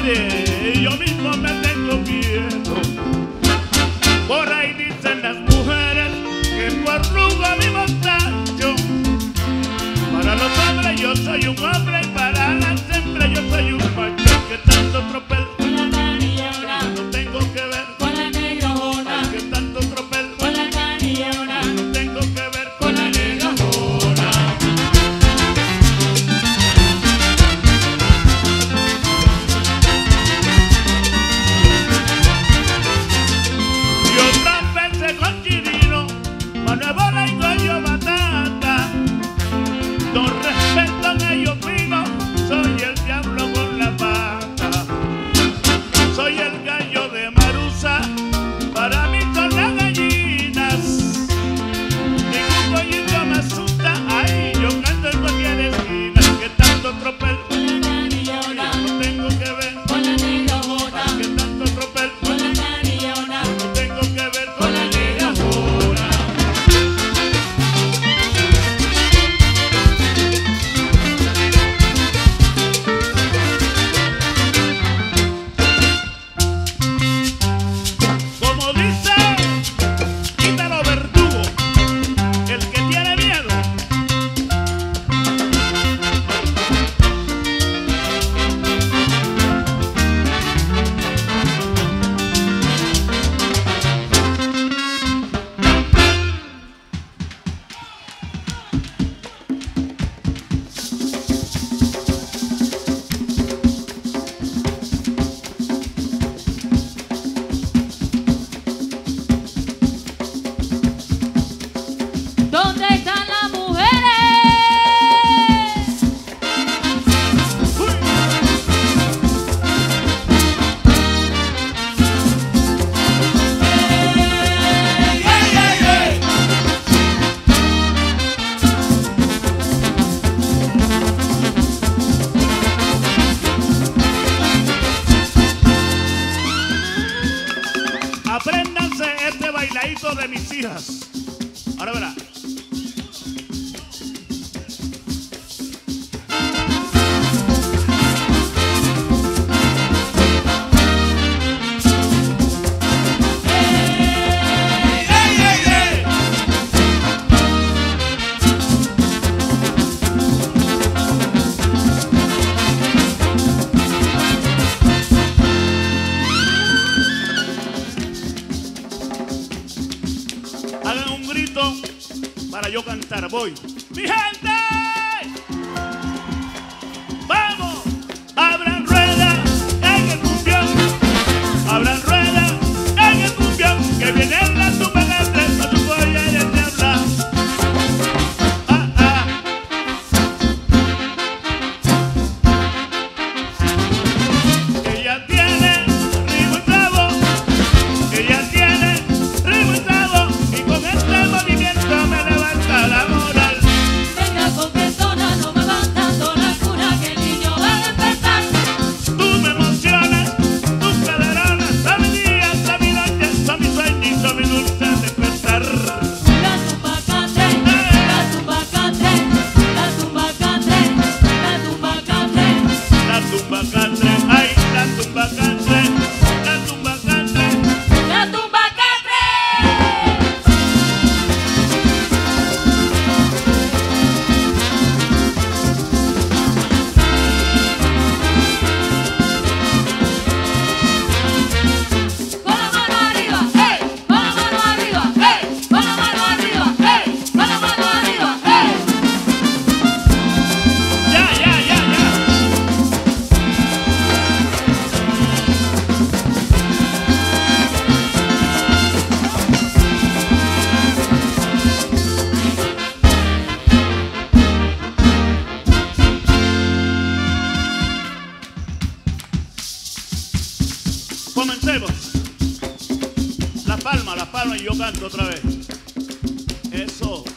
aire, yo mismo me tengo miedo. Por ahí dicen las mujeres que por rugo mi mostacho. Para los hombres yo soy un hombre y para las hembras yo soy un macho. Que tanto tropel con la canillona, no tengo que ver con la negrona, que tanto tropel con la canillona, no tengo que ver con la negrona. Y otras veces con chirino, Manuel Bola y Goyo Batata. No respetan ellos mismos, soy el diablo con la pata. Soy el gallo de Marusa, para mí son las gallinas. Ningún pollito me asusta, ay, yo canto en cualquier esquina. Que tanto tropel, Con la canillona, no tengo que ver. con la negrona, Que tanto tropel, con la canillona, no tengo que ver con la negrona. Como dice Ítalo Verdugo, el que tiene miedo. ¿Dónde están las mujeres? Apréndanse este bailadito de mis hijas. Ahora verá. Hagan un grito para yo cantar. Voy. ¡Mi gente! ¡Vamos! ¡Abran rueda en el cumbión! ¡Abran rueda en el cumbión! Que viene la tumba de tres, no tu voy a ir a hablar. ¡Ah, ah! Ella tiene ritmo y sabor. Ella tiene ritmo y sabor. Y con este movimiento me levanta la moral. Venga coquetona, no me van dando la cura que el niño va a despertar. Tú me emocionas, tus caderonas, son mi día, son mi noche, son mi sueño y son mi dulce despertar. La tumba cante, la tumba cante, la tumba cante, la tumba cante. La tumba cante, ay, la tumba cante, la tumba cante. La tumba cante. Con la mano arriba, hey, con la mano arriba, hey, con la mano arriba, hey, con la mano arriba, hey. Ya, ya, ya, ya. Comencemos. La palma y yo canto otra vez. Eso.